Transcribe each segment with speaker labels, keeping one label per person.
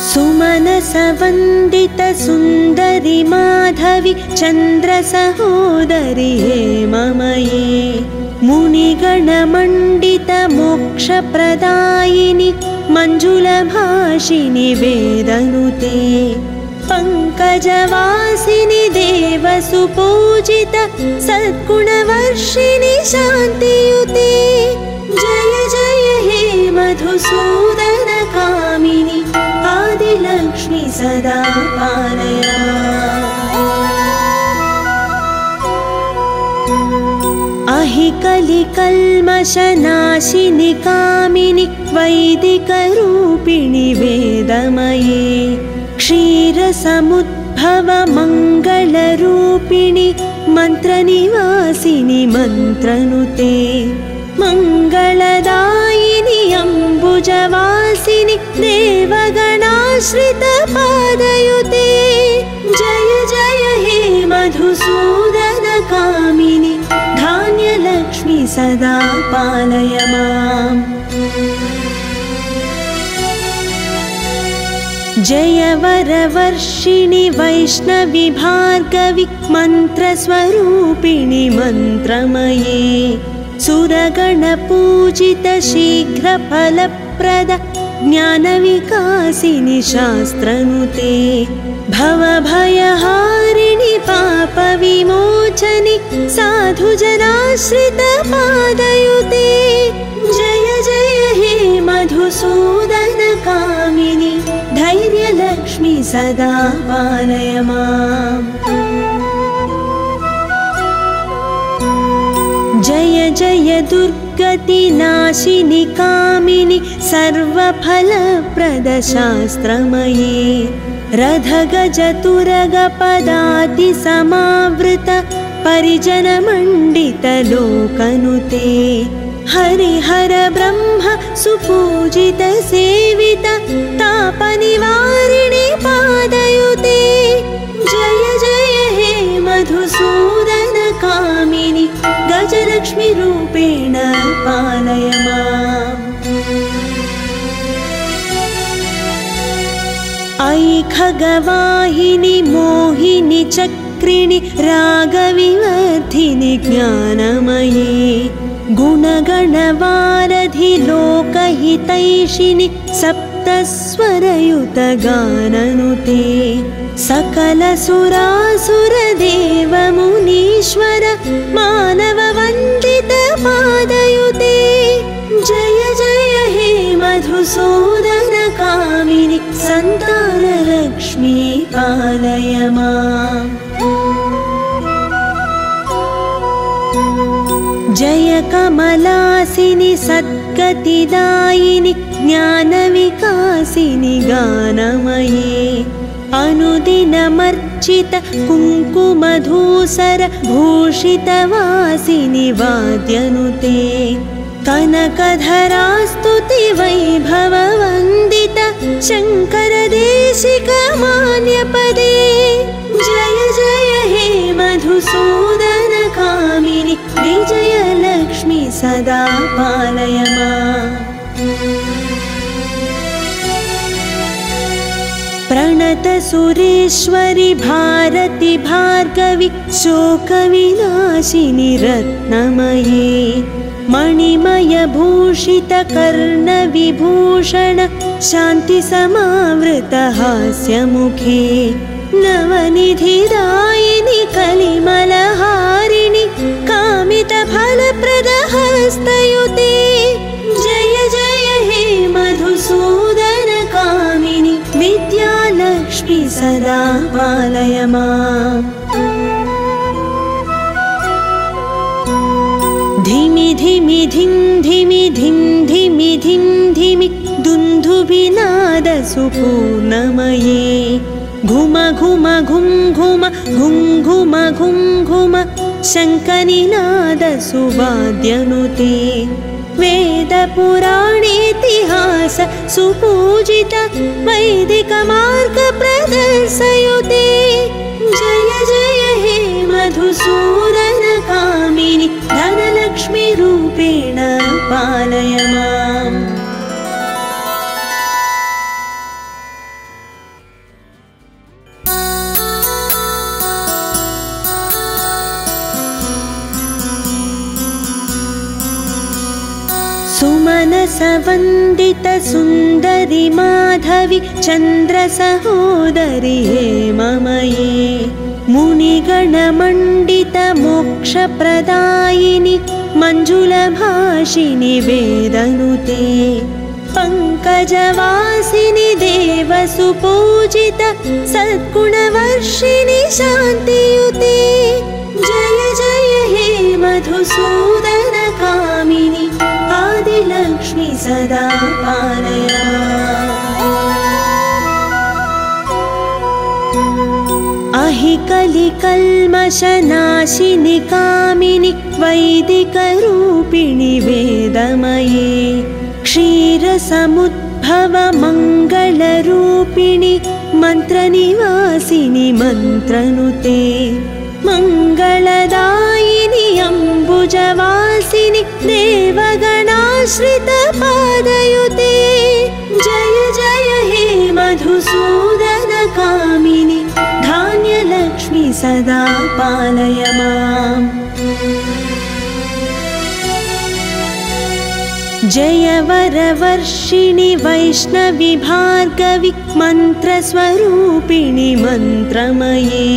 Speaker 1: सुमनसवन्दित सुन्दरि माधवि चन्द्रसहोदरि हेममये मुनिगणमण्डित मोक्षप्रदायिनि मञ्जुलभाषिनि वेदनुते पङ्कजवासिनि देवसुपूजित सद्गुणवर्षिणि शान्तियुते जय जय हे मधुसूदन कामिनि आदिलक्ष्मि सदा पालय अहिकलिकल्मषनाशिनि कामिनि वैदिकरूपिणि वेदमये क्षीरसमुद्भव मङ्गलरूपिणि मन्त्रनिवासिनि मन्त्रनुते मङ्गलदायिनि अम्बुजवासिनि देवगणाश्रित पादयुते जय जय हे मधुसूदन कामिनि धान्यलक्ष्मि सदा पालय माम् जय वरवर्षिणि वैष्णवि भार्गवि मन्त्रस्वरूपिणि मन्त्रमये सुरगणपूजित शीघ्रफलप्रद ज्ञानविकासिनि शास्त्रनुते भवभयहारिणि पापविमोचनि साधुजनाश्रित पादयुते जय जय हे मधुसूदन कामिनि धैर्यलक्ष्मि सदा पालय माम् जय जय दुर्गतिनाशिनि कामिनि सर्वफलप्रद शास्त्रमये रथगजतुरगपदाति समावृत परिजनमण्डित लोकनुते हरिहर ब्रह्म सुपूजित सेवित तापनिवारिणि पादयुते जय जय हे मधुसूदन कामिनि गजलक्ष्मि रूपेण पालय माम् ऐ खगवाहिनि मोहिनि चक्रिणि रागविवर्धिनि ज्ञानमये गुणगणवारधि लोकहितैषिणि सप्तस्वरयुत गाननुते सकलसुरासुरदेव मुनीश्वर मानववन्दित पादयुते जय जय हे मधुसूदन कामिनि सन्तानलक्ष्मी पालय माम् जय कमलासिनि सद्गतिदायिनि ज्ञानविकासिनि गानमये अनुदिनमर्चित कुङ्कुमधूसर भूषितवासिनि वाद्यनुते कनकधरास्तुति वैभववन्दित शङ्करदेशिक मान्यपदे जय जय हे मधुसूदन कामिनि विजयलक्ष्मि सदा पालय माम् प्रणत सुरेश्वरि भारति भार्गवि शोकविनाशिनि रत्नमये मणिमय भूषित कर्णविभूषण शान्ति समावृत हास्यमुखे नवनिधिदायिनि कलिमलहारिणि कामित फलप्रद हस्तयुते जय जय हे मधुसूदन कामिनि विद्यालक्ष्मि सदा पालय माम् धिमि धिमि धिं धिमि धिं धिमि धिं धिमि दुन्दुभिनाद सुपूर्णमये घुम घुम घुं घुम घुं घुम घुं घुम शङ्खनिनाद सुवाद्यनुते वेदपुराणेतिहास सुपूजित वैदिक मार्ग प्रदर्शयुते जय जय हे मधुसूदन कामिनि धनलक्ष्मी रूपेण पालय माम् व्यासवन्दित सुन्दरि माधवि चन्द्रसहोदरि हेममयी मुनिगणमण्डित मोक्षप्रदायिनि मञ्जुलभाषिनि वेदनुते पङ्कजवासिनि देवसुपूजित सद्गुणवर्षिणि शान्तियुते जय जय हे मधुसूदन कामिनि आदिलक्ष्मि सदा पालय अहिकलिकल्मषनाशिनि कामिनि वैदिकरूपिणि वेदमये क्षीरसमुद्भव मङ्गलरूपिणि मन्त्रनिवासिनि मन्त्रनुते मङ्गलदायिनि अम्बुजवासिनि देवगणाश्रित पादयुते जय जय हे मधुसूदन कामिनि धान्यलक्ष्मि सदा पालय माम् जय वरवर्षिणि वैष्णवि भार्गवि मन्त्रस्वरूपिणि मन्त्रमये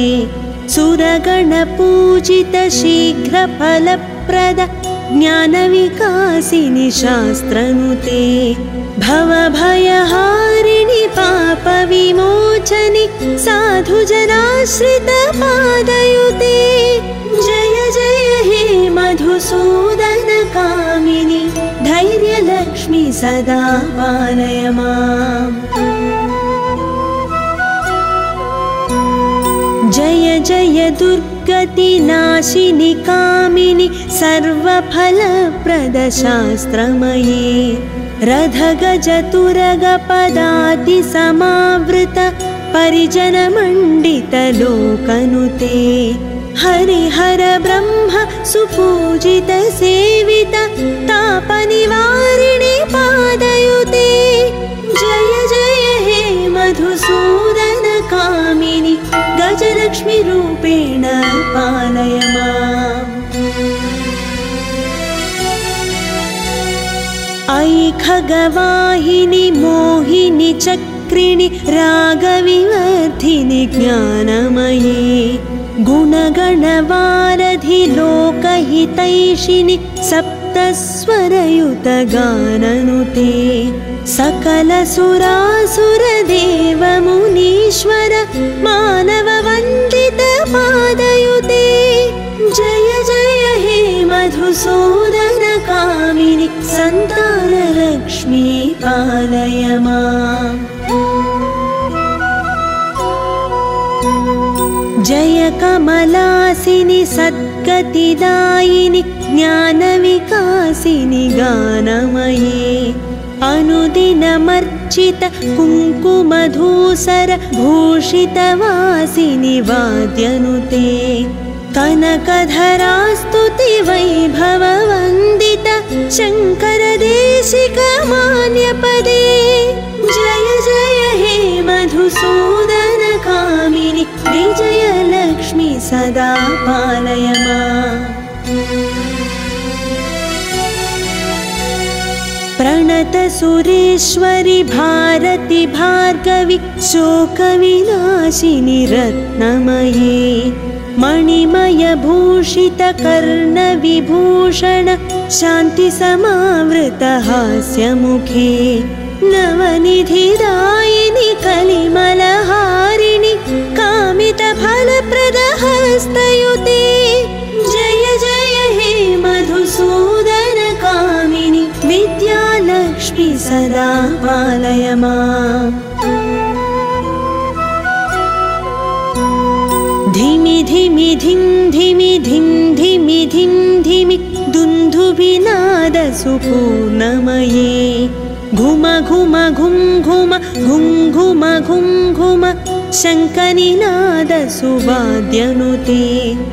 Speaker 1: सुरगणपूजित शीघ्रफलप्रद ज्ञानविकासिनि शास्त्रनुते भवभयहारिणि पापविमोचनि साधुजनाश्रित पादयुते जय जय हे मधुसूदन कामिनि धैर्यलक्ष्मि सदा पालय माम् जय जय दुर्गतिनाशिनि कामिनि सर्वफलप्रद शास्त्रमये रथगजतुरगपदातिसमावृत परिजनमण्डित लोकनुते हरिहर ब्रह्म सुपूजित सेवित तापनिवारिणि पादयुते जय जय हे मधुसूदन कामिनि गजलक्ष्मि रूपेण पालय माम् ऐ खगवाहिनि मोहिनि चक्रिणि रागविवर्धिनि ज्ञानमयी गुणगणवारधि लोकहितैषिणि सप्तस्वरयुत गाननुते सकलसुरासुरदेवमुनीश्वर मानववन्दित पादयुते जय जय हे मधुसूदन कामिनि सन्तानलक्ष्मी पालय माम् जय कमलासिनि सद्गतिदायिनि ज्ञानविकासिनि गानमये अनुदिनमर्चित कुङ्कुमधूसर भूषितवासिनि वाद्यनुते कनकधरास्तुति वैभववन्दित शङ्करदेशिक मान्यपदे जय जय हे मधुसूदन कामिनि विजयलक्ष्मि सदा पालय माम् प्रणत सुरेश्वरि भारति भार्गवि शोकविनाशिनि रत्नमये मणिमय भूषित कर्णविभूषण शान्ति समावृत हास्यमुखे नवनिधिदायिनि कलिमलहारिणि कामितफलप्रद हस्तयुते जय जय हे मधुसूदन कामिनि विद्यालक्ष्मि सदा पालय माम् धिमि धिमि धिं धिमि धिं धिमि धिं धिमि दुन्दुभिनाद सुपूर्णमये घुम घुम घुं घुम घुं घुम घुं घुम शङ्खनिनाद सुवाद्यनुते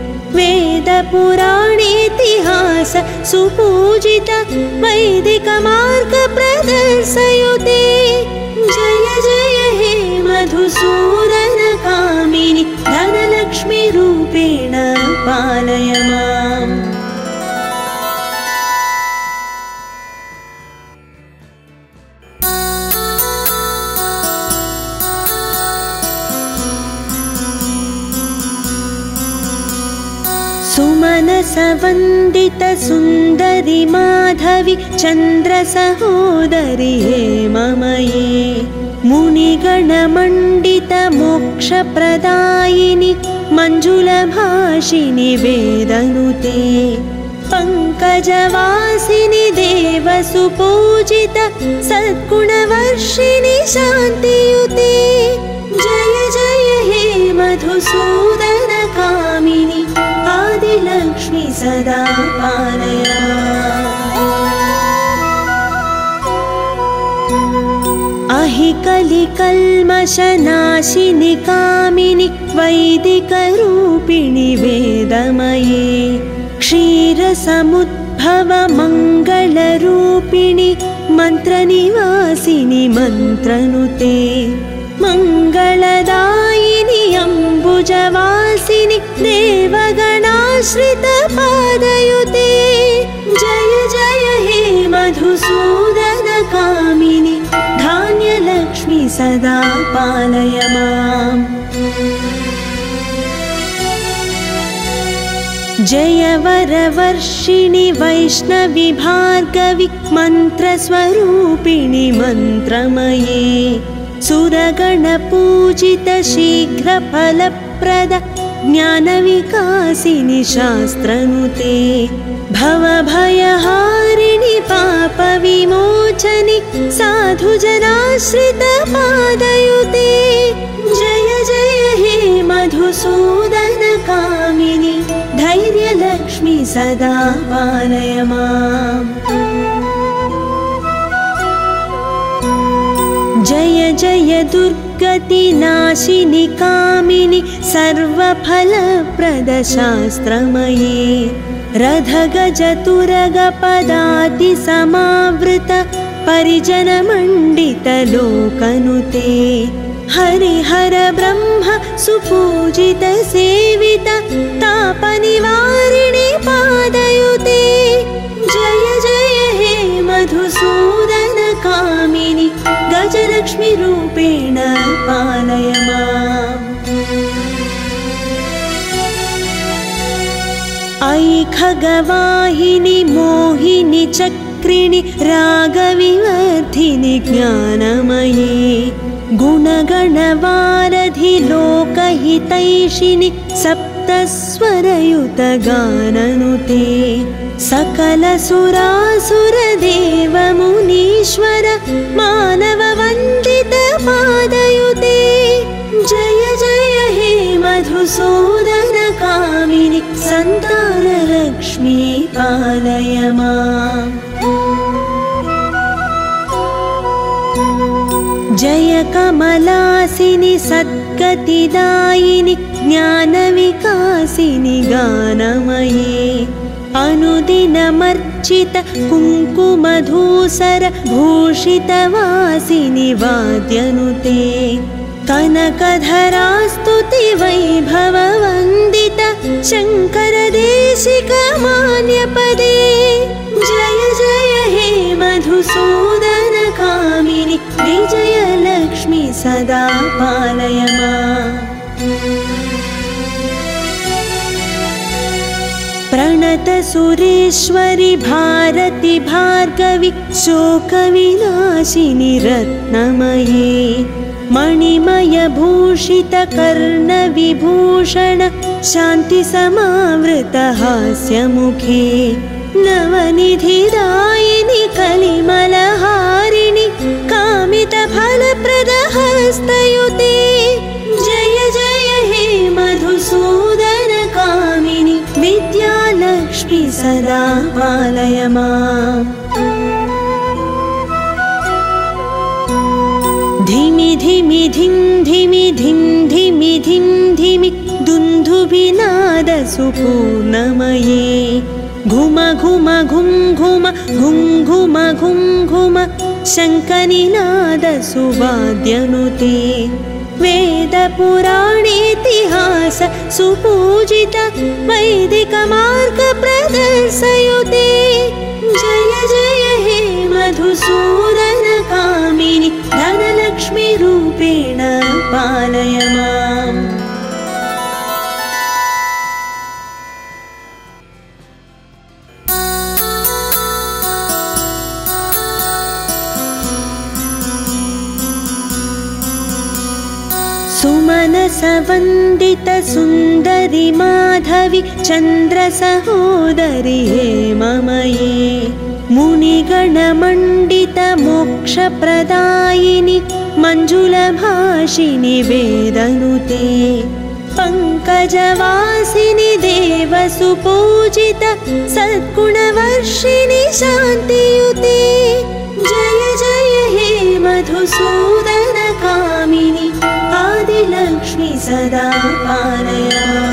Speaker 1: वेदपुराणेतिहास सुपूजित वैदिकमार्ग प्रदर्शयुते जय जय हे मधुसूदन कामिनि धनलक्ष्मी रूपेण पालय माम् षोडशवन्दित सुन्दरि माधवि चन्द्रसहोदरि हेममये मुनिगणमण्डित मोक्षप्रदायिनि मञ्जुलभाषिनि वेदनुते पङ्कजवासिनि देवसुपूजित सद्गुणवर्षिणि शान्तियुते जय जय हे मधुसूदन कामिनि आदिलक्ष्मि सदा पालय अहिकलिकल्मषनाशिनि कामिनि वैदिकरूपिणि वेदमये क्षीरसमुद्भव मङ्गलरूपिणि मन्त्रनिवासिनि मन्त्रनुते मङ्गलदायिनि अम्बुजवासिनि देवगणाश्रित पादयुते जय जय हे मधुसूदन कामिनि धान्यलक्ष्मि सदा पालय माम् जय वरवर्षिणि वैष्णवि भार्गवि मन्त्रस्वरूपिणि मन्त्रमये सुरगणपूजित शीघ्रफलप्रद ज्ञानविकासिनि शास्त्रनुते भवभयहारिणि पापविमोचनि साधुजनाश्रित पादयुते जय जय हे मधुसूदन कामिनि धैर्यलक्ष्मि सदा पालय माम् जय जय दुर्गतिनाशिनि कामिनि सर्वफलप्रद शास्त्रमये रथगजतुरगपदाति समावृत परिजनमण्डित लोकनुते हरिहर ब्रह्म सुपूजित सेवित तापनिवारिणि पादयुते जय जय हे मधुसूदन कामिनि गजलक्ष्मि रूपेण पालय माम् ऐ खगवाहिनि मोहिनि चक्रिणि रागविवर्धिनि ज्ञानमये गुणगणवारधि लोकहितैषिणि सप्तस्वरयुत गाननुते सकलसुरासुरदेव मुनीश्वर मानववन्दित पादयुते जय जय हे मधुसूदन कामिनि सन्तानलक्ष्मी पालय माम् जय कमलासिनि सद्गतिदायिनि ज्ञानविकासिनि गानमये अनुदिनमर्चित कुङ्कुमधूसर भूषितवासिनि वाद्यनुते कनकधरास्तुति वैभववन्दित शङ्करदेशिक मान्यपदे जय जय हे मधुसूदन कामिनि विजयलक्ष्मि सदा पालय माम् प्रणत सुरेश्वरि भारति भार्गवि शोकविनाशिनि रत्नमये मणिमय भूषित कर्णविभूषण शान्ति समावृत हास्यमुखे नवनिधिदायिनि कलिमलहारिणि कामित फलप्रद हस्तयुते जय जय हे मधुसूदन कामिनि विद्यालक्ष्मि सदा पालय माम् धिमि धिमि धिं धिमि धिं धिमि धिं धिमि दुन्दुभिनाद सुपूर्णमये घुम घुम घुं घुम घुं घुम घुं घुम शङ्खनिनाद सुवाद्यनुते वेदपुराणेतिहास सुपूजित वैदिकमार्ग प्रदर्शयुते जय जय हे मधुसूदन कामिनि धनलक्ष्मी रूपेण पालय माम् सुमनसवन्दितसुन्दरि माधवि चन्द्रसहोदरि हेममये मुनिगणमण्डितमोक्षप्रदायिनि मञ्जुलभाषिनि वेदनुते पङ्कजवासिनि देवसुपूजित सद्गुणवर्षिणि शान्तियुते जय जय हे मधुसूदनकामिनि आदिलक्ष्मि सदा पालय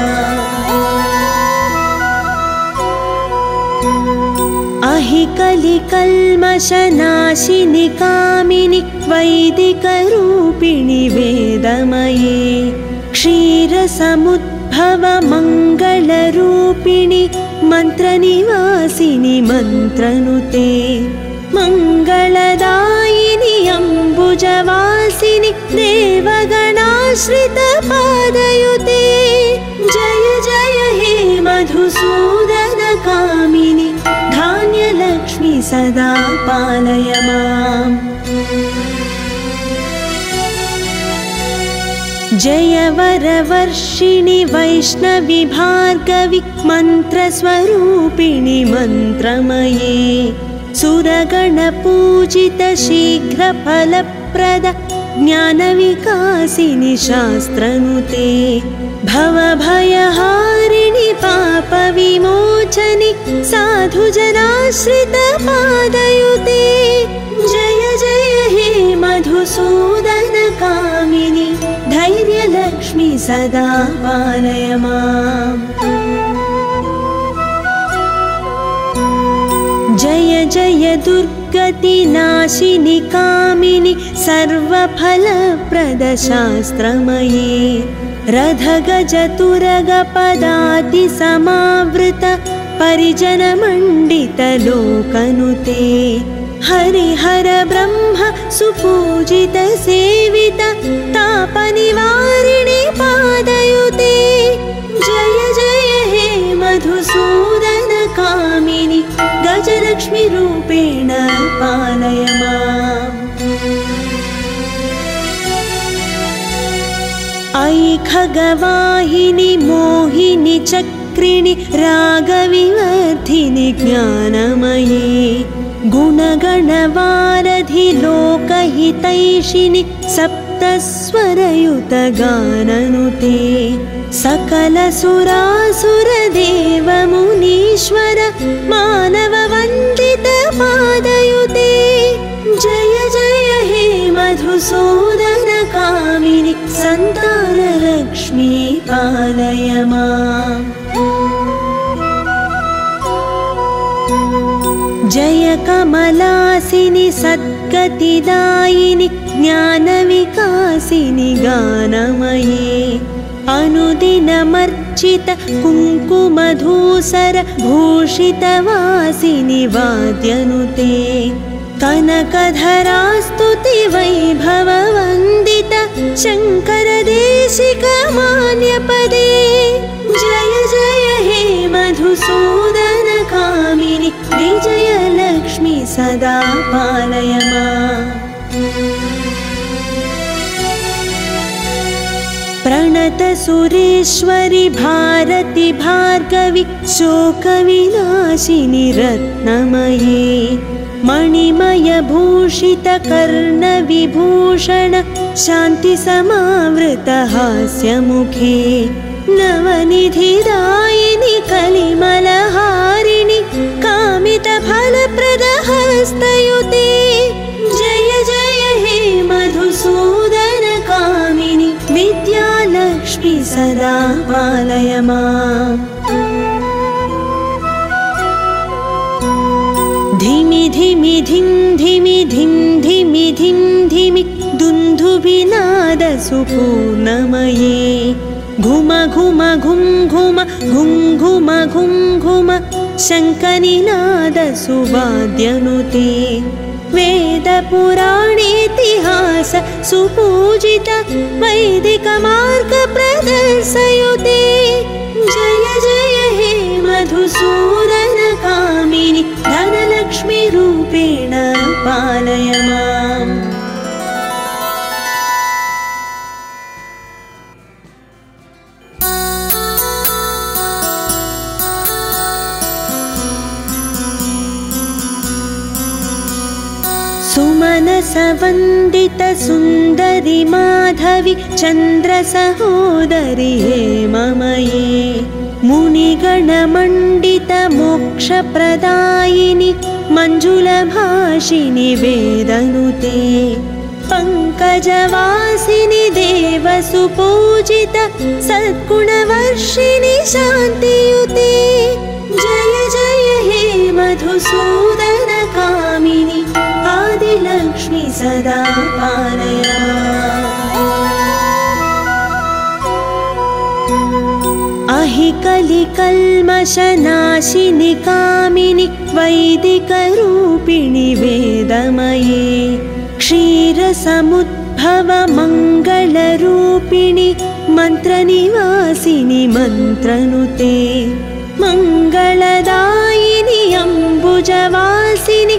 Speaker 1: अहिकलिकल्मषनाशिनि कामिनि वैदिकरूपिणि वेदमये क्षीरसमुद्भव मङ्गलरूपिणि मन्त्रनिवासिनि मन्त्रनुते मङ्गलदायिनि अम्बुजवासिनि देवगणाश्रितपादयुते जय जय हे मधुसूदनकामिनि धान्यलक्ष्मि सदा पालय माम् जय वरवर्षिणि वैष्णवि भार्गवि मन्त्रस्वरूपिणि मन्त्रमये सुरगणपूजित शीघ्रफलप्रद ज्ञानविकासिनि शास्त्रनुते भवभयहारिणि पापविमोचनि साधुजनाश्रितपादयुते जय जय हे मधुसूदनकामिनि धैर्यलक्ष्मि सदा पालय माम् जय जय दुर्गतिनाशिनि कामिनि सर्वफलप्रदशास्त्रमये रथगजतुरगपदातिसमावृत परिजनमण्डितलोकनुते हरिहर ब्रह्म सुपूजित सेवित तापनिवारिणि पादयुते जय जय हे मधुसूदनकामिनि गजलक्ष्मि रूपेण पालय माम् अयि खगवाहिनि मोहिनि चक्रिणि रागविवर्धिनि ज्ञानमये गुणगणवारधि लोकहितैषिणि सप्तस्वरयुतगाननुते सकलसुरासुरदेवमुनीश्वर मानववन्दितपादयुते जय जय हे मधुसूदनकामिनि सन्तानलक्ष्मी पालय माम् जय कमलासिनि सद्गतिदायिनि ज्ञानविकासिनि गानमये अनुदिनमर्चित कुङ्कुमधूसर भूषितवासिनि वाद्यनुते कनकधरास्तुति वैभववन्दित शङ्करदेशिक मान्यपदे जय जय हे मधुसूदनकामिनि विजयलक्ष्मि सदा पालय माम् प्रणत सुरेश्वरि भारति भार्गवि शोकविनाशिनि रत्नमये मणिमयभूषित कर्णविभूषण शान्तिसमावृत हास्यमुखे नवनिधिदायिनि कलिमलहारिणि कामितफलप्रदहस्तयुते जय जय हे मधुसूदनकामिनि विद्यालक्ष्मि सदा पालय माम् धिमि धिमि धिं धिमि धिं धिमि धिं धिमि दुन्दुभिनादसुपूर्णमये घुम घुम घुं घुम घुं घुम घुं घुम शङ्खनिनादसुवाद्यनुते वेदपुराणेतिहास सुपूजित वैदिकमार्गप्रदर्शयुते जय जय हे मधुसूदनकामिनि धनलक्ष्मि रूपेण पालय माम् श्रीनिवासवन्दितसुन्दरि माधवि चन्द्रसहोदरि हेममये मुनिगणमण्डितमोक्षप्रदायिनि मञ्जुलभाषिनि वेदनुते पङ्कजवासिनि देवसुपूजित सद्गुणवर्षिणि शान्तियुते जय जय हे मधुसूदन कामिनि आदिलक्ष्मि सदा पालय अहिकलिकल्मषनाशिनि कामिनि वैदिकरूपिणि वेदमये क्षीरसमुद्भव मङ्गलरूपिणि मन्त्रनिवासिनि मन्त्रनुते मङ्गलदायिनि अम्बुजवासिनि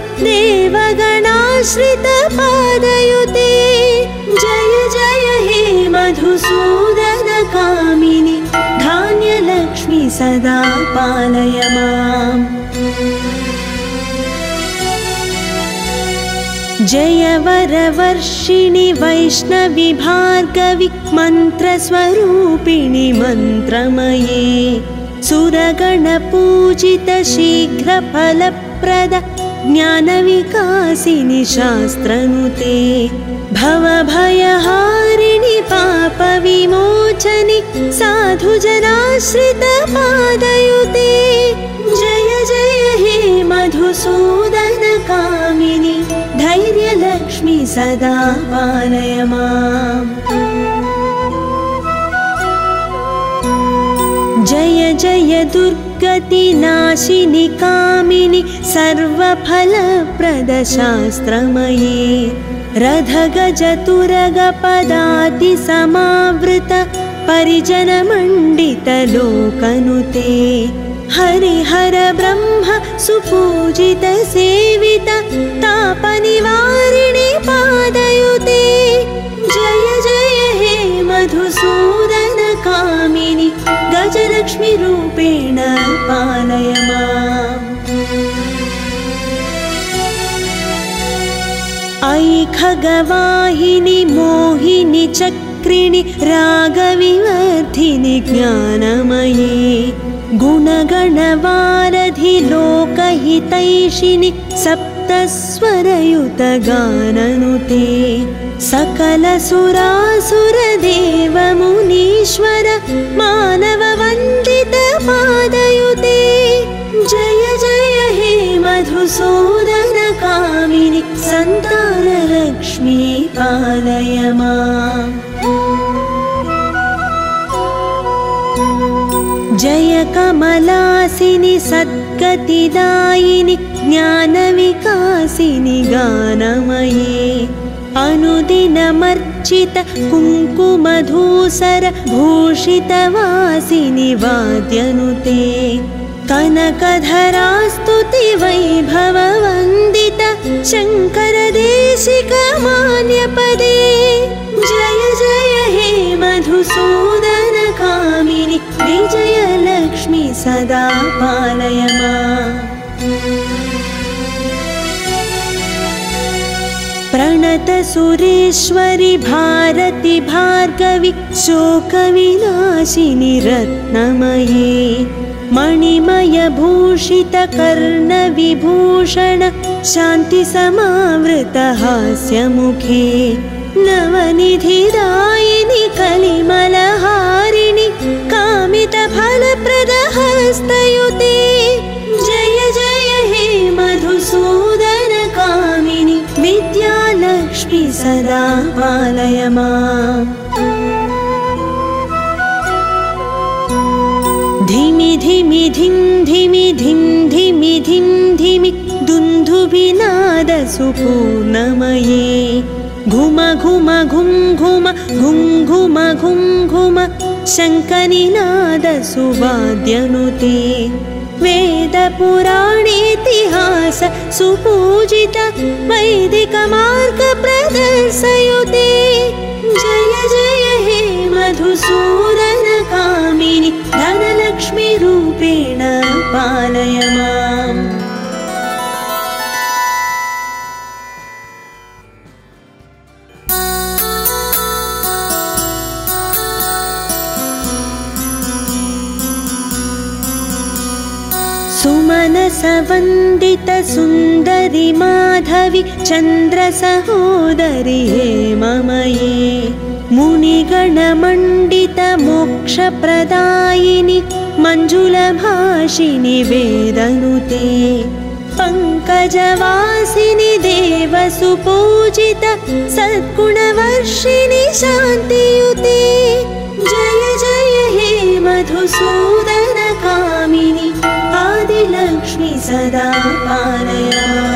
Speaker 1: देवगणाश्रितपादयुते जय जय हे मधुसूदन कामिनि धान्यलक्ष्मि सदा पालय माम् जय वरवर्षिणि वैष्णवि भार्गवि मन्त्रस्वरूपिणि मन्त्रमये सुरगणपूजित शीघ्रफलप्रद ज्ञानविकासिनि शास्त्रनुते भवभयहारिणि पापविमोचनि साधुजनाश्रितपादयुते जय जय हे मधुसूदन कामिनि धैर्यलक्ष्मि सदा पालय माम् जय जय दुर्गतिनाशिनि कामिनि सर्वफलप्रद शास्त्रमये रथगजतुरगपदाति समावृत परिजनमण्डित लोकनुते हरिहर ब्रह्म सुपूजित सेवित तापनिवारिणि पादयुते जय जय हे मधुसूदन कामिनि गजलक्ष्मि रूपेण पालय माम् ऐ खगवाहिनि मोहिनि चक्रिणि रागविवर्धिनि ज्ञानमये गुणगणवारधि लोकहितैषिणि सप्तस्वरयुत गाननुते सकलसुरासुरदेवमुनीश्वर मानववन्दित पादयुते जय जय हे मधुसूदन कामिनि सन्तानलक्ष्मी पालय माम् जय कमलासिनि सद्गतिदायिनि ज्ञानविकासिनि गानमये अनुदिनमर्चित कुङ्कुमधूसर भूषितवासिनि वाद्यनुते कनकधरास्तुति वैभववन्दित शङ्करदेशिक मान्यपदे जय जय हे मधुसूदन कामिनि विजयलक्ष्मि सदा पालय माम् प्रणत सुरेश्वरि भारति भार्गवि शोकविनाशिनि रत्नमये मणिमय भूषित कर्णविभूषण शान्ति समावृत हास्यमुखे नवनिधिदायिनि कलिमलहारिणि कामितफलप्रद हस्तयुते जय जय हे मधुसूदन कामिनि विद्यालक्ष्मि सदा पालय माम् धिमि धिमि धिं धिमि धिं धिमि धिं धिमि दुन्दुभिनाद सुपूर्णमये घुम घुम घुं घुम घुं घुम घुं घुम शङ्खनिनाद सुवाद्यनुते वेदपुराणेतिहास सुपूजित वैदिकमार्ग प्रदर्शयुते जय जय हे मधुसूदन कामिनि धनलक्ष्मी रूपेण पालय माम् सुमनसवन्दित सुन्दरि माधवि चन्द्रसहोदरि हेममये मुनिगणमण्डित मोक्षप्रदायिनि मञ्जुलभाषिनि वेदनुते पङ्कजवासिनि देवसुपूजित सद्गुणवर्षिणि शान्तियुते जय जय हे मधुसूदन कामिनि आदिलक्ष्मि सदा पालय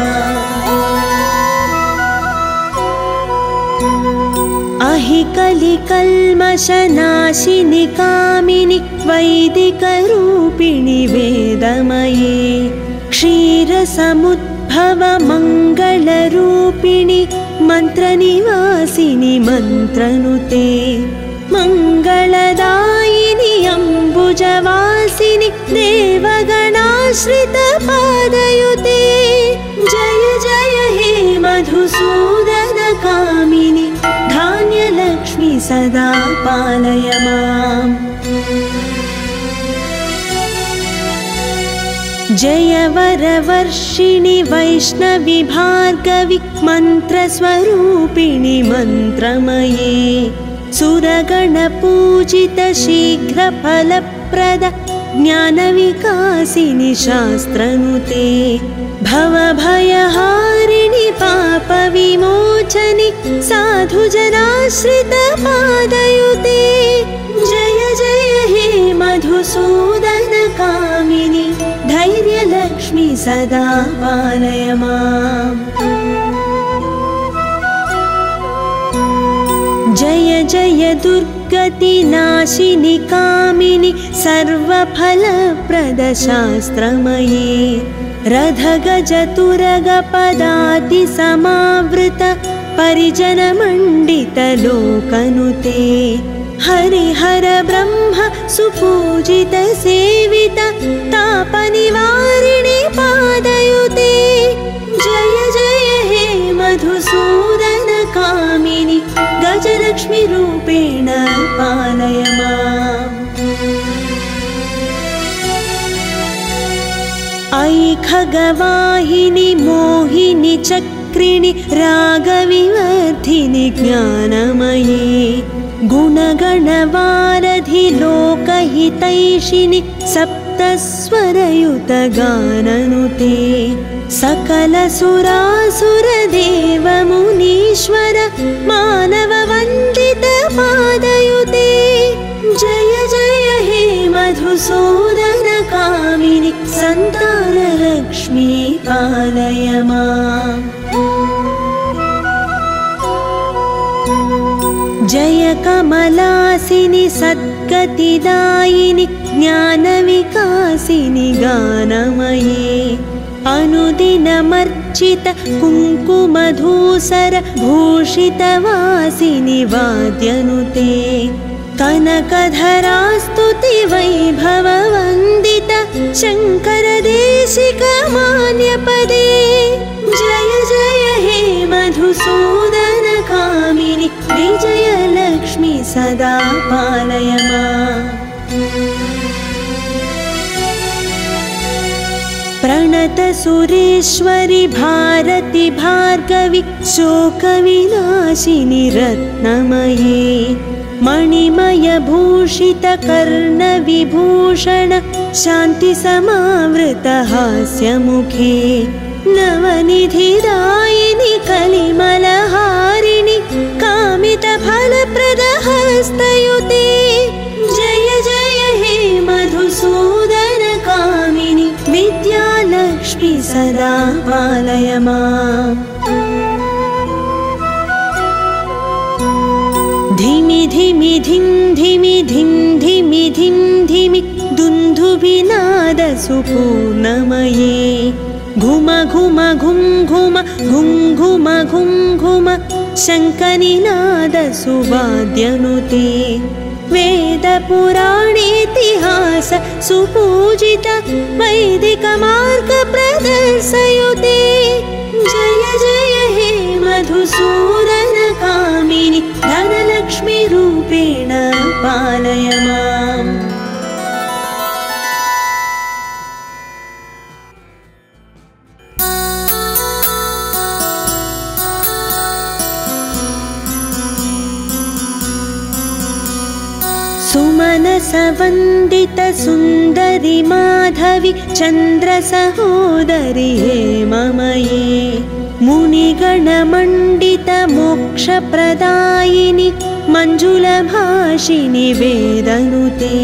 Speaker 1: अहिकलिकल्मषनाशिनि कामिनि वैदिकरूपिणि वेदमये क्षीरसमुद्भव मङ्गलरूपिणि मन्त्रनिवासिनि मन्त्रनुते मङ्गलदायिनि अम्बुजवासिनि देवगणाश्रित पादयुते जय जय हे मधुसूदन कामिनि धान्यलक्ष्मि सदा पालय माम् जय वरवर्षिणि वैष्णवि भार्गवि मन्त्रस्वरूपिणि मन्त्रमये सुरगणपूजित शीघ्रफलप्रद ज्ञानविकासिनि शास्त्रनुते भवभयहारिणि पापविमोचनि साधुजनाश्रित पादयुते जय जय हे मधुसूदन कामिनि धैर्यलक्ष्मि सदा पालय माम् जय जय दुर्गतिनाशिनि कामिनि सर्वफलप्रद शास्त्रमये रथगजतुरगपदाति समावृत परिजनमण्डित लोकनुते हरिहर ब्रह्म सुपूजित सेवित तापनिवारिणि पादयुते जय जय हे मधुसूदन कामिनि गजलक्ष्मि रूपेण पालय माम् ऐ खगवाहिनि मोहिनि चक्रिणि रागविवर्धिनि ज्ञानमये गुणगणवारधि लोकहितैषिणि सप्तस्वरयुत गाननुते सकलसुरासुरदेवमुनीश्वर मानववन्दित पादयुते जय जय हे मधुसूदन कामिनि सन्तानलक्ष्मी पालय माम् जय कमलासिनि सद्गतिदायिनि ज्ञानविकासिनि गानमये अनुदिनमर्चित कुङ्कुमधूसर भूषितवासिनि वाद्यनुते कनकधरास्तुति वैभववन्दित शङ्करदेशिक मान्यपदे जय जय हे मधुसूदन कामिनि विजयलक्ष्मि सदा पालय माम् प्रणत सुरेश्वरि भारति भार्गवि शोकविनाशिनि रत्नमये मणिमय भूषित कर्णविभूषण शान्ति समावृत हास्यमुखे नवनिधिदायिनि कलिमलहारिणि कामित फलप्रद हस्तयुते जय जय हे मधुसूदन कामिनि विद्यालक्ष्मि सदा पालय माम् धिमि धिमि धिं धिमि धिं धिमि धिं धिमि दुन्दुभिनाद सुपूर्णमये घुम घुम घुं घुम घुं घुम घुं घुम शङ्खनिनाद सुवाद्यनुते वेदपुराणेतिहास सुपूजित वैदिक मार्ग प्रदर्शयुते जय जय हे मधुसूदन कामिनि धनलक्ष्मी रूपेण पालय माम् सुमनसवन्दित सुन्दरि माधवि चन्द्रसहोदरि हेममये मुनिगणमण्डित मोक्षप्रदायिनि मञ्जुलभाषिनि वेदनुते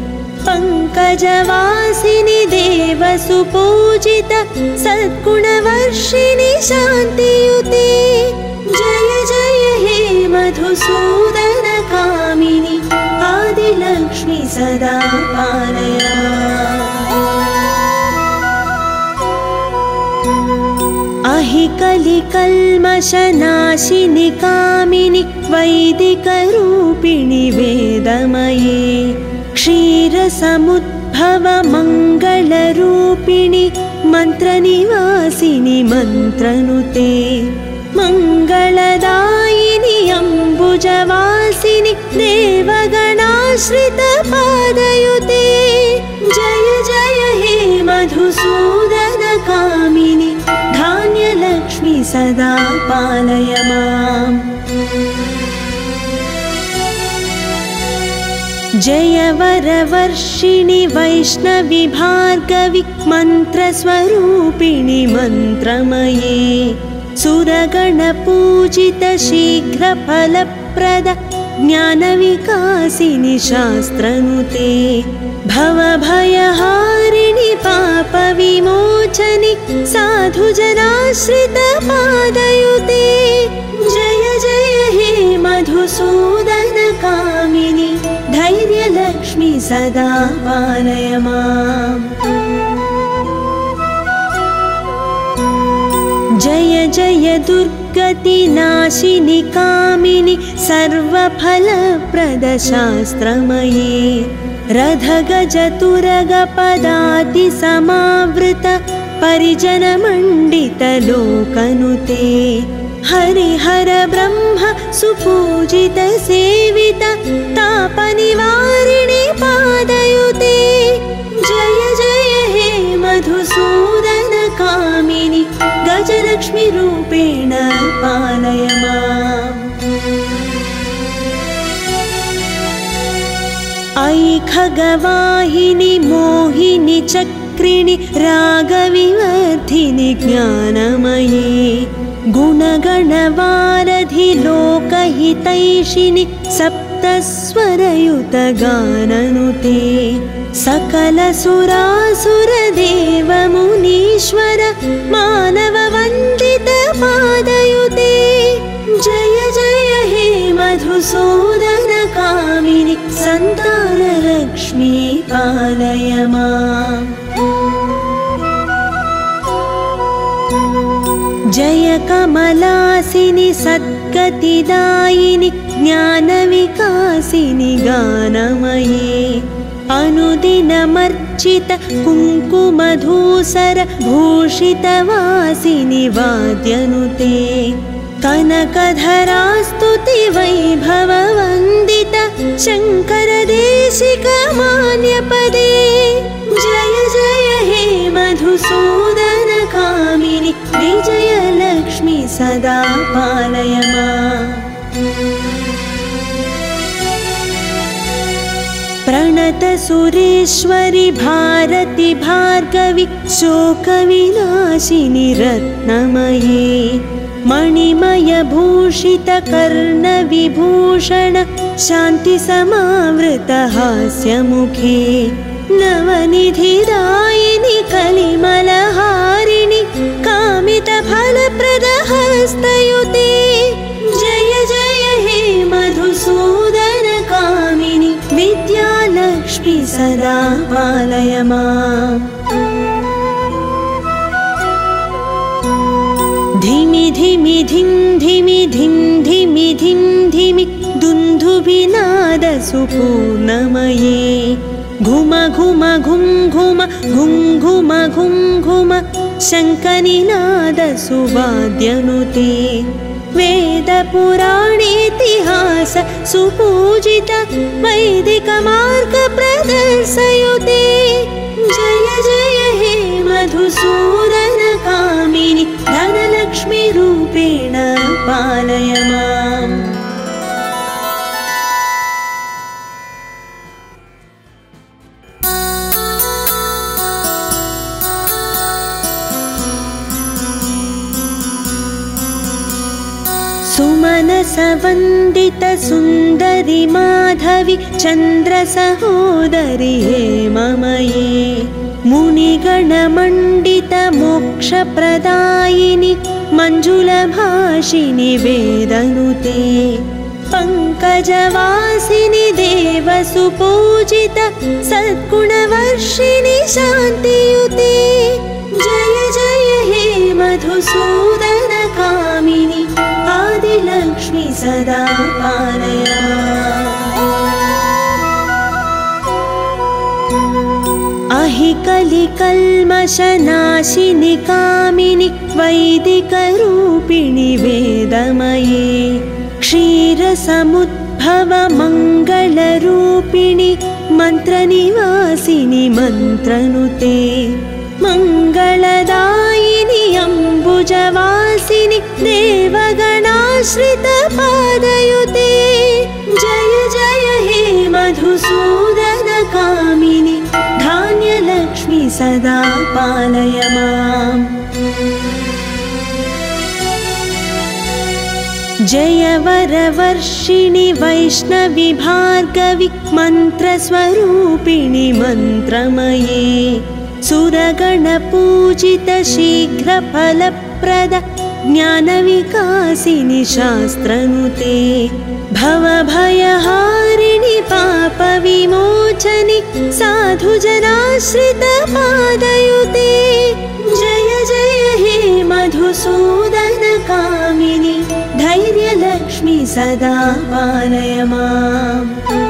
Speaker 1: पङ्कजवासिनि देवसुपूजित सद्गुणवर्षिणि शान्तियुते जय जय हे मधुसूदन कामिनि आदिलक्ष्मि सदा पालय अहिकलिकल्मषनाशिनि कामिनि वैदिकरूपिणि वेदमये क्षीरसमुद्भव मङ्गलरूपिणि मन्त्रनिवासिनि मन्त्रनुते मङ्गलदायिनि अम्बुजवासिनि देवगणाश्रित पादयुते जय जय हे मधुसूदन कामिनि धान्यलक्ष्मि सदा पालय माम् जय वरवर्षिणि वैष्णवि भार्गवि मन्त्रस्वरूपिणि मन्त्रमये सुरगणपूजित शीघ्रफलप्रद ज्ञानविकासिनि शास्त्रनुते भवभयहारिणि पापविमोचनि साधुजनाश्रित पादयुते जय जय हे मधुसूदन कामिनि धैर्यलक्ष्मि सदा पालय माम् जय जय दुर्गतिनाशिनि कामिनि सर्वफलप्रद शास्त्रमये रथगजतुरगपदातिसमावृत परिजनमण्डित लोकनुते हरिहर ब्रह्म सुपूजित सेवित तापनिवारिणि पादयुते जय जय हे मधुसूदन कामिनि गजलक्ष्मि रूपेण पालय माम् ऐ खगवाहिनि मोहिनि चक्रिणि रागविवर्धिनि ज्ञानमये गुणगणवारधि लोकहितैषिणि सप्तस्वरयुत गाननुते सकलसुरासुरदेवमुनीश्वर मानववन्दित पादयुते जय जय हे मधुसूदन कामिनि सन्तानलक्ष्मी पालय माम् जय कमलासिनि सद्गतिदायिनि ज्ञानविकासिनि गानमये अनुदिनमर्चित कुङ्कुमधूसर भूषितवासिनि वाद्यनुते कनकधरास्तुति वैभववन्दित शङ्करदेशिक मान्यपदे जय जय हे मधुसूदन कामिनि विजयलक्ष्मि सदा पालय माम् प्रणत सुरेश्वरि भारति भार्गवि शोकविनाशिनि रत्नमये मणिमय भूषित कर्णविभूषण शान्ति समावृत हास्यमुखे नवनिधिदायिनि कलिमलहारिणि कामितफलप्रद हस्तयुते जय जय हे मधुसूदन कामिनि विद्यालक्ष्मि सदा पालय माम् धिमि धिमि धिं धिमि धिं धिमि धिं धिमि दुन्दुभिनाद सुपूर्णमये घुम घुम घुं घुम घुं घुम घुं घुम शङ्खनिनाद सुवाद्यनुते वेदपुराणेतिहास सुपूजित वैदिकमार्ग प्रदर्शयुते जय जय हे मधुसूदन कामिनि धनलक्ष्मी रूपेण पालय माम् वन्दित सुन्दरि माधवि चन्द्रसहोदरि हेममये मुनिगणमण्डित मोक्षप्रदायिनि मञ्जुलभाषिनि वेदनुते पङ्कजवासिनि देवसुपूजित सद्गुणवर्षिणि शान्तियुते जय जय हे मधुसूदन कामिनि आदिलक्ष्मि सदा पालय अहिकलिकल्मषनाशिनि कामिनि वैदिकरूपिणि वेदमये क्षीरसमुद्भव मङ्गलरूपिणि मन्त्रनिवासिनि मन्त्रनुते मङ्गलदायिनि अम्बुजवासिनि देवगणाश्रित पादयुते जय जय हे मधुसूदन कामिनि धान्यलक्ष्मि सदा पालय माम् जय वरवर्षिणि वैष्णवि भार्गवि मन्त्रस्वरूपिणि मन्त्रमये सुरगणपूजित शीघ्रफलप्रद ज्ञानविकासिनि शास्त्रनुते भवभयहारिणि पापविमोचनि साधुजनाश्रित पादयुते जय जय हे मधुसूदन कामिनि धैर्यलक्ष्मि सदा पालय माम्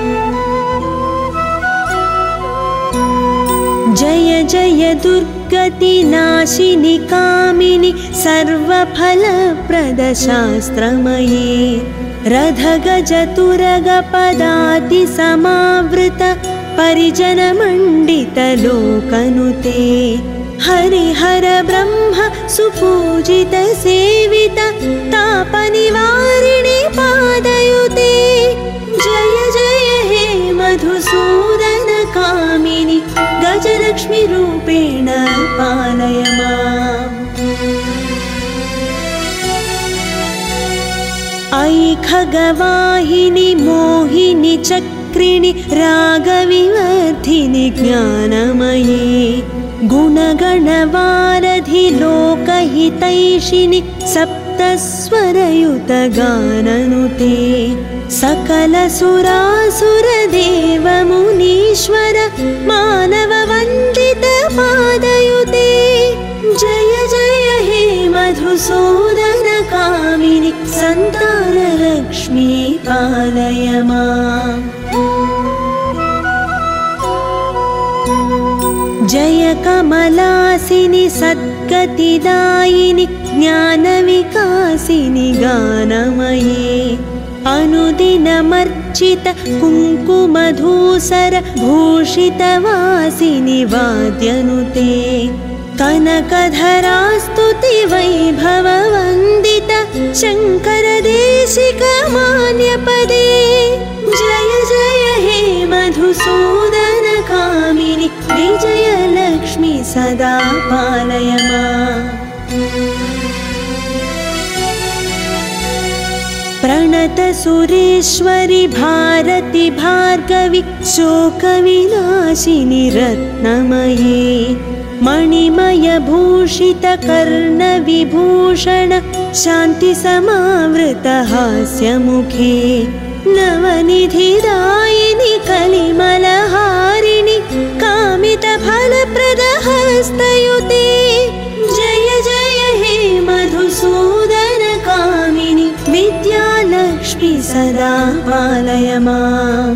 Speaker 1: जय जय दुर्गतिनाशिनि कामिनि सर्वफलप्रद शास्त्रमये रथगजतुरगपदाति समावृत परिजनमण्डित लोकनुते हरिहर ब्रह्म सुपूजित सेवित तापनिवारिणि पादयुते जय जय हे मधुसूदन कामिनि गजलक्ष्मि रूपेण पालय माम् ऐ खगवाहिनि मोहिनि चक्रिणि रागविवर्धिनि ज्ञानमये गुणगणवारधि लोकहितैषिणि सप्तस्वरयुत गाननुते सकलसुरासुरदेवमुनीश्वर मानववन्दित पादयुते जय जय हे मधुसूदन कामिनि सन्तानलक्ष्मी पालय माम् जय कमलासिनि सद्गतिदायिनि ज्ञानविकासिनि गानमये अनुदिनमर्चित कुङ्कुमधूसर भूषितवासिनि वाद्यनुते कनकधरास्तुति वैभववन्दित शङ्करदेशिक मान्यपदे जय जय हे मधुसूदन कामिनि विजयलक्ष्मि सदा पालय माम् प्रणत सुरेश्वरि भारति भार्गवि शोकविनाशिनि रत्नमये मणिमय भूषित कर्णविभूषण शान्ति समावृत हास्यमुखे नवनिधिदायिनि कलिमलहारिणि कामित फलप्रद हस्तयुते जय जय हे मधुसूदन कामिनि विद्यालक्ष्मि सदा पालय माम्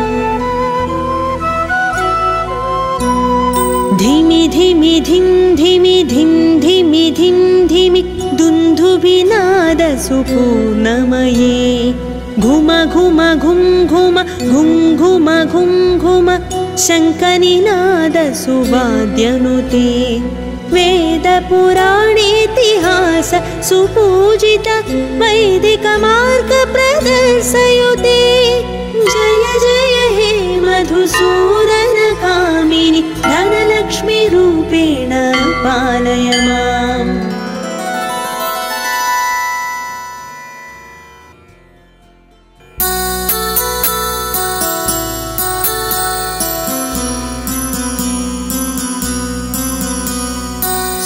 Speaker 1: धिमि धिमि धिं धिमि धिं धिमि धिं धिमि दुन्दुभिनाद सुपूर्णमये घुम घुम घुं घुम घुं घुम घुं घुम शङ्खनिनाद सुवाद्यनुते वेदपुराणेतिहास सुपूजित वैदिक मार्ग प्रदर्शयुते जय जय हे मधुसूदन कामिनि धनलक्ष्मी रूपेण पालय माम्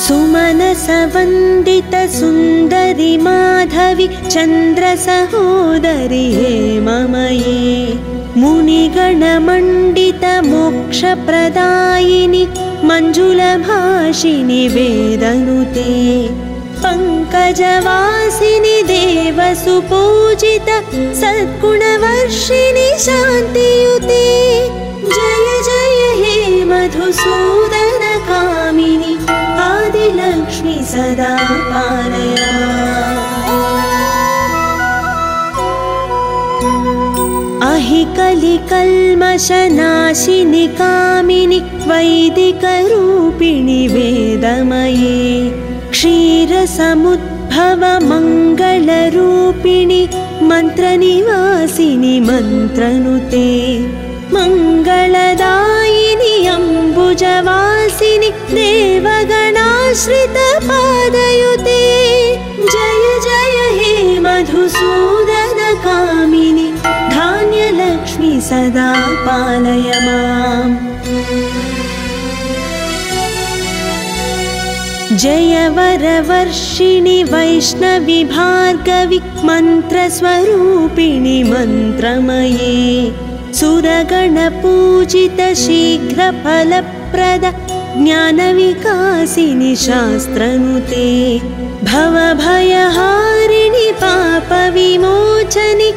Speaker 1: सुमनसवन्दितसुन्दरि माधवि चन्द्रसहोदरि हेममये मुनिगणमण्डितमोक्षप्रदायिनि मञ्जुलभाषिनि वेदनुते पङ्कजवासिनि देवसुपूजित सद्गुणवर्षिणि शान्तियुते जय जय हे मधुसूदनकामिनि आदिलक्ष्मि सदा पालय अहिकलिकल्मषनाशिनि कामिनि वैदिकरूपिणि वेदमये क्षीरसमुद्भव मङ्गलरूपिणि मन्त्रनिवासिनि मन्त्रनुते मङ्गलदायिनि अम्बुजवासिनि देवगणाश्रितपादयुते जय जय हे मधुसूदनकामिनि धान्यलक्ष्मि सदा पालय माम् जय वरवर्षिणि वैष्णवि भार्गवि मन्त्रस्वरूपिणि मन्त्रमये सुरगणपूजित शीघ्रफलप्रद ज्ञानविकासिनि शास्त्रनुते भवभयहारिणि पापविमोचनि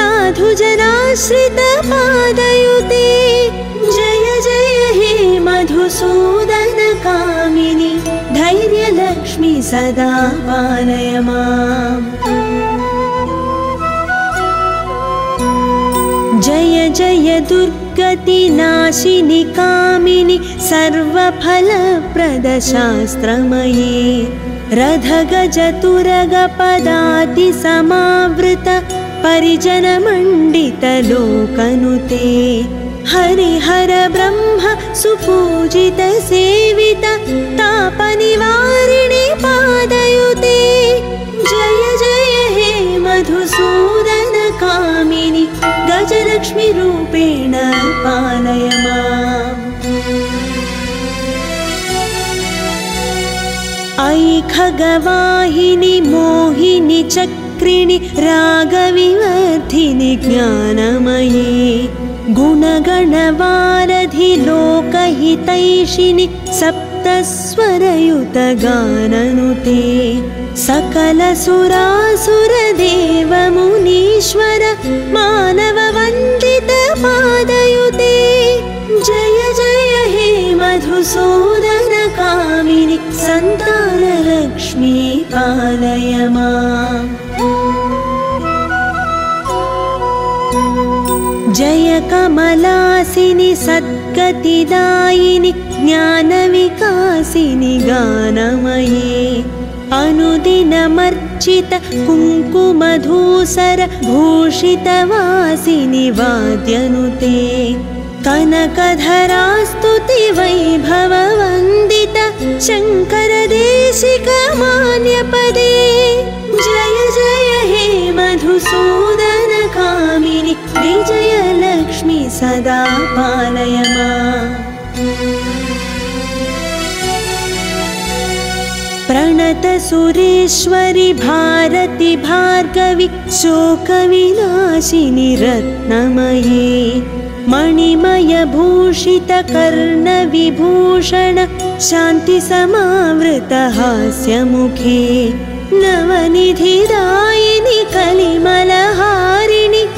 Speaker 1: साधुजनाश्रितपादयुते जय जय हे मधुसूदनकामिनि धैर्यलक्ष्मि सदा पालय माम् जय जय दुर्गतिनाशिनि कामिनि सर्वफलप्रदशास्त्रमये रथगजतुरगपदातिसमावृत परिजनमण्डितलोकनुते हरिहर ब्रह्म सुपूजित सेवित तापनिवारिणि पादयुते जय जय हे मधुसूदनकामिनि गजलक्ष्मि रूपेण पालय माम् ऐ खगवाहिनि मोहिनि चक्रिणि रागविवर्धिनि ज्ञानमये गुणगणवारधि लोकहितैषिणि सप्तस्वरयुतगाननुते सकलसुरासुरदेवमुनीश्वर मानववन्दितपादयुते जय जय हे मधुसूदनकामिनि सन्तानलक्ष्मी पालय माम् जय कमलासिनि सद्गतिदायिनि ज्ञानविकासिनि गानमये अनुदिनमर्चित कुङ्कुमधूसर भूषितवासिनि वाद्यनुते कनकधरास्तुति वैभववन्दित शङ्करदेशिक मान्यपदे जय जय हे मधुसूदनकामिनि विजयलक्ष्मि सदा पालय माम् प्रणत सुरेश्वरि भारति भार्गवि शोकविनाशिनि रत्नमये मणिमयभूषित कर्णविभूषण शान्तिसमावृत हास्यमुखे नवनिधिदायिनि कलिमलहारिणि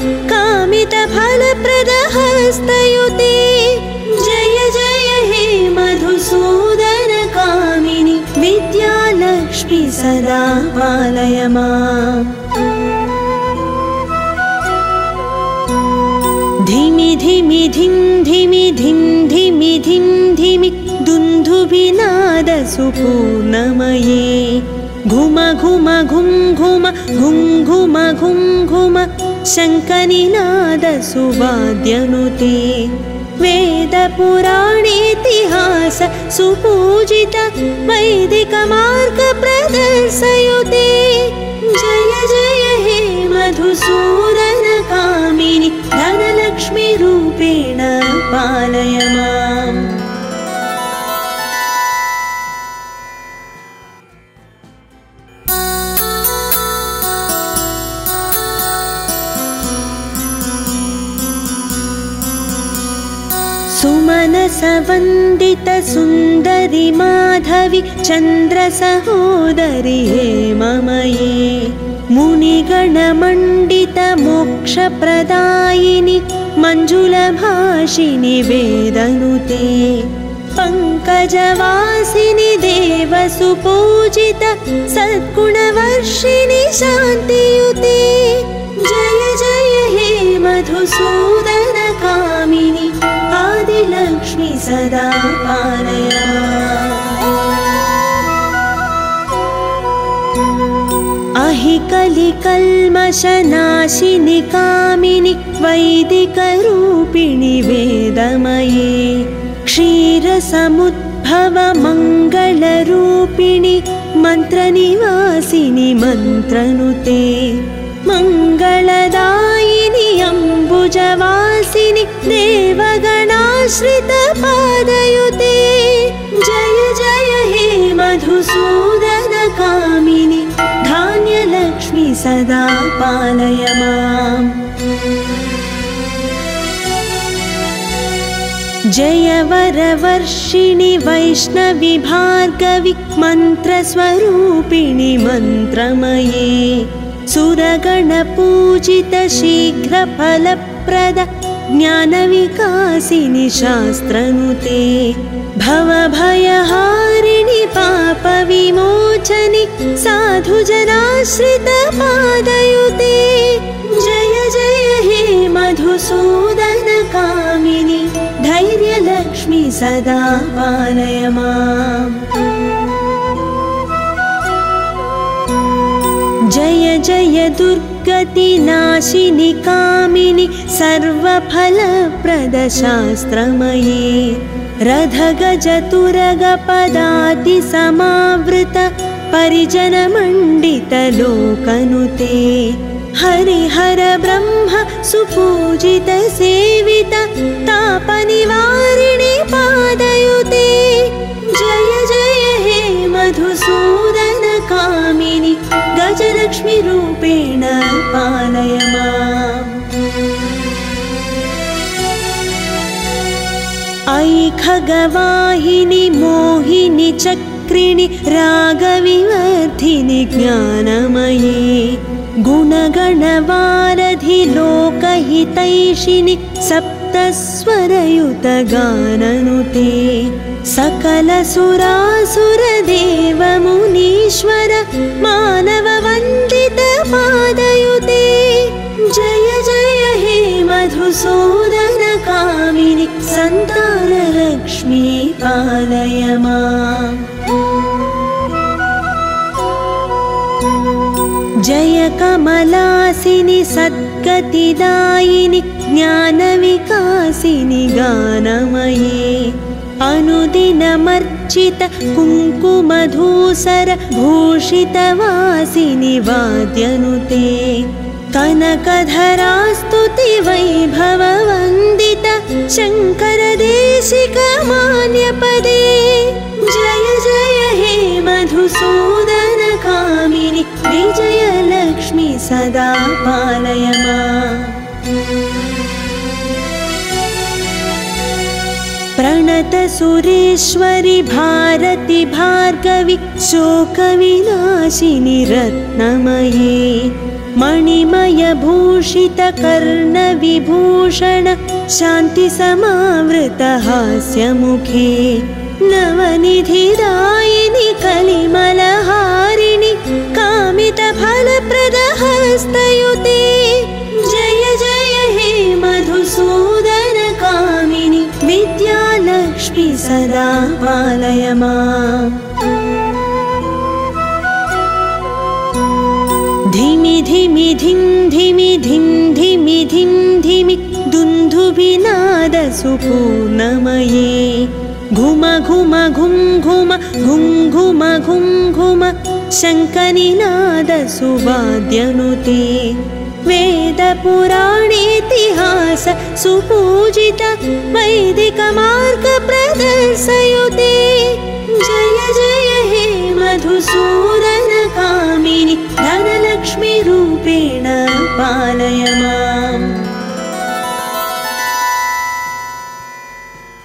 Speaker 1: कामितफलप्रदहस्तयुते जय जय हे मधुसूदनकामिनि विद्यालक्ष्मि सदा पालय माम् धिमि धिमि धिं धिमि धिं धिमि धिं धिमि दुन्दुभिनादसुपूर्णमये घुम घुम घुं घुम घुं घुम घुं घुम शङ्खनिनादसुवाद्यनुते वेदपुराणेतिहास सुपूजित वैदिकमार्गप्रदर्शयुते जय जय हे मधुसूदनकामिनि धनलक्ष्मि रूपेण पालय माम् सुमनसवन्दित सुन्दरि माधवि चन्द्रसहोदरि हेममये मुनिगणमण्डित मोक्षप्रदायिनि मञ्जुलभाषिनि वेदनुते पङ्कजवासिनि देवसुपूजित सद्गुणवर्षिणि शान्तियुते जय जय हे मधुसूदन कामिनि आदिलक्ष्मि सदा पालय अहिकलिकल्मषनाशिनि कामिनि वैदिकरूपिणि वेदमये क्षीरसमुद्भव मङ्गलरूपिणि मन्त्रनिवासिनि मन्त्रनुते मङ्गलदायिनि अम्बुजवासिनि देवगणाश्रित पादयुते जय जय हे मधुसूदन कामिनि धान्यलक्ष्मि सदा पालय माम् जय वरवर्षिणि वैष्णवि भार्गवि मन्त्रस्वरूपिणि मन्त्रमये सुरगणपूजित शीघ्रफलप्रद ज्ञानविकासिनि शास्त्रनुते भवभयहारिणि पापविमोचनि साधुजनाश्रित पादयुते जय जय हे मधुसूदन कामिनि धैर्यलक्ष्मि सदा पालय माम् जय जय दुर्गतिनाशिनि कामिनि सर्वफलप्रद शास्त्रमये रथगजतुरगपदाति समावृत परिजनमण्डित लोकनुते हरिहर ब्रह्म सुपूजित सेवित तापनिवारिणि पादयुते जय जय हे मधुसूदन कामिनि गजलक्ष्मि रूपेण पालय माम् ऐ खगवाहिनि मोहिनि चक्रिणि रागविवर्धिनि ज्ञानमये गुणगणवारधि लोकहितैषिणि सप्तस्वरयुत गाननुते सकलसुरासुरदेवमुनीश्वर मानववन्दित पादयुते जय जय हे मधुसूदन कामिनि सन्तानलक्ष्मी पालय माम् जय कमलासिनि सद्गतिदायिनि ज्ञानविकासिनि गानमये अनुदिनमर्चित कुङ्कुमधूसर भूषितवासिनि वाद्यनुते कनकधरास्तुति वैभववन्दित शङ्करदेशिक मान्यपदे जय जय हे मधुसूदन कामिनि विजयलक्ष्मि सदा पालय माम् प्रणत सुरेश्वरि भारति भार्गवि शोकविनाशिनि रत्नमये मणिमय भूषित कर्णविभूषण शान्ति समावृत हास्यमुखे नवनिधिदायिनि कलिमलहारिणि कामित फलप्रद हस्तयुते जय जय हे मधुसूदन कामिनि विद्यालक्ष्मि सदा पालय माम् धिमि धिमि धिं धिमि धिं धिमि धिं धिमि दुन्दुभिनाद सुपूर्णमये घुम घुम घुं घुम घुं घुम घुं घुम शङ्खनिनाद सुवाद्यनुते वेदपुराणेतिहास सुपूजित वैदिक मार्ग प्रदर्शयुते जय जय हे मधुसूदन कामिनि धनलक्ष्मी रूपेण पालय माम्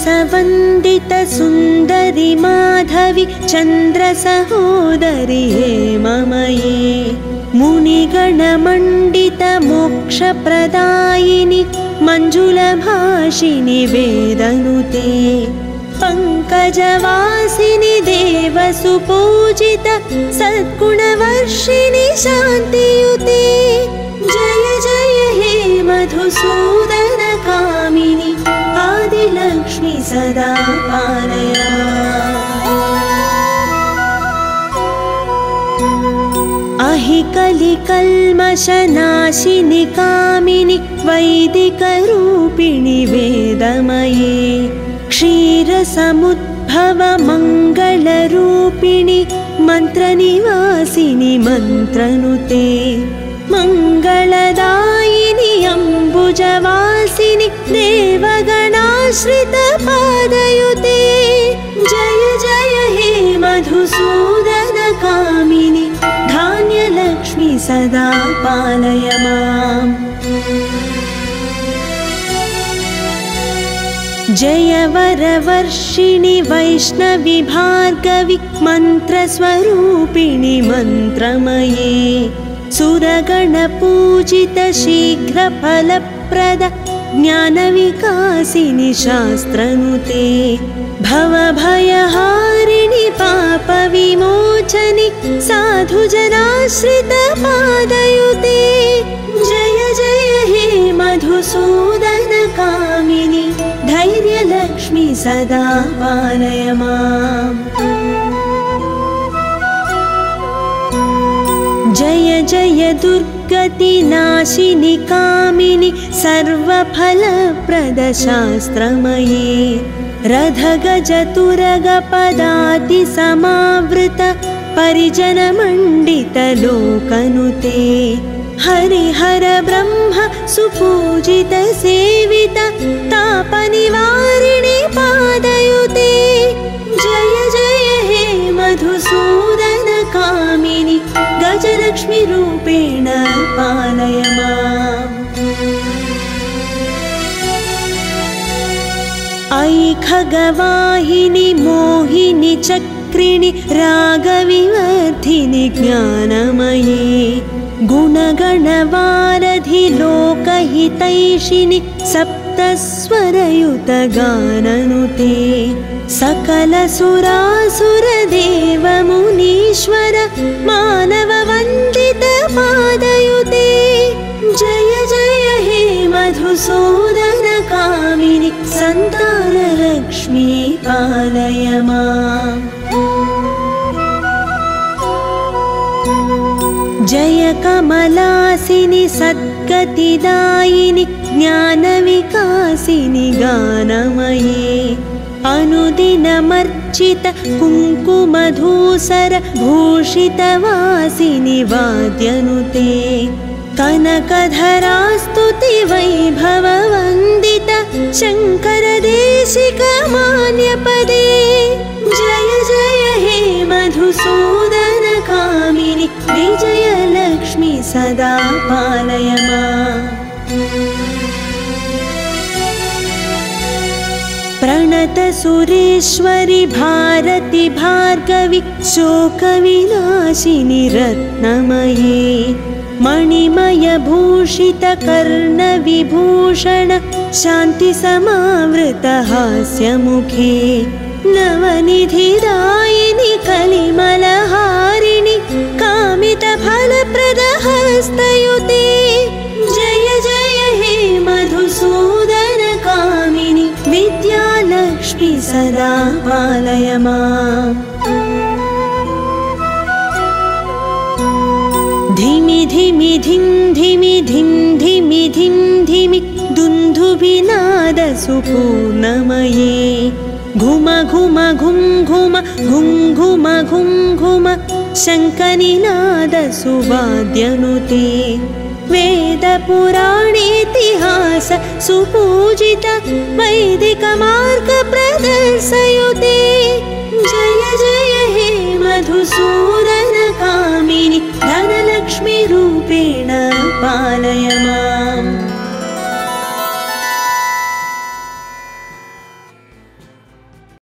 Speaker 1: मानसवन्दित सुन्दरि माधवि चन्द्रसहोदरि हेममये मुनिगणमण्डित मोक्षप्रदायिनि मञ्जुलभाषिनि वेदनुते पङ्कजवासिनि देवसुपूजित सद्गुणवर्षिणि शान्तियुते जय जय हे मधुसूदन कामिनि आदिलक्ष्मि सदा पालय अहिकलिकल्मषनाशिनि कामिनि वैदिकरूपिणि वेदमये क्षीरसमुद्भव मङ्गलरूपिणि मन्त्रनिवासिनि मन्त्रनुते मङ्गलदायिनि अम्बुजवासिनि देवगणाश्रित पादयुते जय जय हे मधुसूदन कामिनि धान्यलक्ष्मि सदा पालय माम् जय वरवर्षिणि वैष्णवि भार्गवि मन्त्रस्वरूपिणि मन्त्रमये सुरगणपूजित शीघ्रफलप्रद ज्ञानविकासिनि शास्त्रनुते भवभयहारिणि पापविमोचनि साधुजनाश्रित पादयुते जय जय हे मधुसूदन कामिनि धैर्यलक्ष्मि सदा पालय माम् जय जय दुर्गतिनाशिनि कामिनि सर्वफलप्रद शास्त्रमये रथगजतुरगपदातिसमावृत परिजनमण्डित लोकनुते हरिहर ब्रह्म सुपूजित सेवित तापनिवारिणि पादयुते जय जय हे मधुसूदन कामिनि गजलक्ष्मि रूपेण पालय माम् ऐ खगवाहिनि मोहिनि चक्रिणि रागविवर्धिनि ज्ञानमये गुणगणवारधि लोकहितैषिणि सप्तस्वरयुत गाननुते सकलसुरासुरदेवमुनीश्वर मानववन्दित पादयुते जय जय हे मधुसूदन कामिनि सन्तानलक्ष्मी पालय माम् जय कमलासिनि सद्गतिदायिनि ज्ञानविकासिनि गानमये अनुदिनमर्चित कुङ्कुमधूसर भूषितवासिनि वाद्यनुते कनकधरास्तुति वैभववन्दित शङ्करदेशिक मान्यपदे जय जय हे मधुसूदन कामिनि विजयलक्ष्मि सदा पालय माम् प्रणत सुरेश्वरि भारति भार्गवि शोकविनाशिनि रत्नमये मणिमय भूषित कर्णविभूषण शान्तिसमावृत हास्यमुखे नवनिधिदायिनि कलिमलहारिणि कामितफलप्रद हस्तयुते जय जय हे मधुसूदन कामिनि विद्यालक्ष्मि सदा पालय माम् धिमि धिमि धिं धिमि धिं धिमि धिं धिमि दुन्दुभिनादसुपूर्णमये घुम घुम घुं घुम घुं घुम घुं घुम शङ्खनिनादसुवाद्यनुते वेदपुराणेतिहास सुपूजित वैदिकमार्ग प्रदर्शयुते